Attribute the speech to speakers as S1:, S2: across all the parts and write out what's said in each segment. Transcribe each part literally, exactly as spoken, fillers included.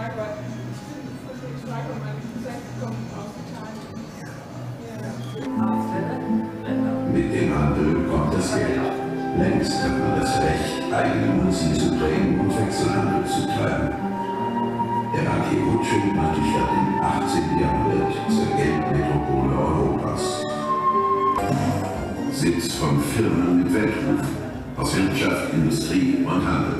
S1: Frage, weil ich finde, die Frage um eine Prozent kommt aus Italien.
S2: Mit dem Handel kommt das Geld. Längst hat man das Recht, eigene Münzen zu prägen und Wechselhandel zu treiben. Der Bankier Rothschild macht die Stadt im achtzehnten Jahrhundert zur Geldmetropole Europas. Sitz von Firmen mit Weltruf aus Wirtschaft, Industrie und Handel.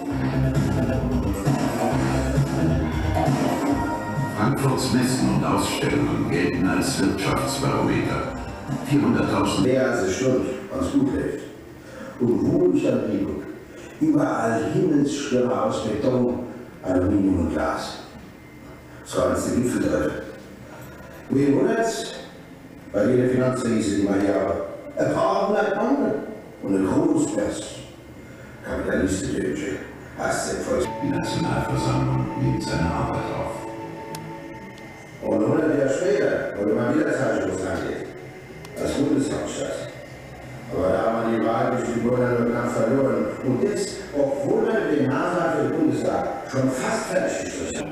S2: Frankfurts Messen und Ausstellungen gelten als Wirtschaftsbarometer. vierhunderttausend
S3: Mehr als eine Stunde, was gut hilft. Und Wohlstand liegen. Überall Himmelsschwimmer aus Beton, Aluminium und Glas. Das war als die Gipfeltreppe. Wen wundert's? Bei jeder Finanzkrise, die man hier hat. Ein paar hundert Mann und ein Großpress. Kapitalistentöche. Hast du Volks.
S2: Die Nationalversammlung nimmt seine Arbeit auf.
S3: Und hundert Jahre später wurde man wieder Zeitschluss angelegt. Als Bundeshauptstadt. Aber da haben wir die Wahl durch die Bürger nur knapp verloren. Und das, obwohl wir den Nachtrag für den Bundestag schon fast fertig gestrichen haben.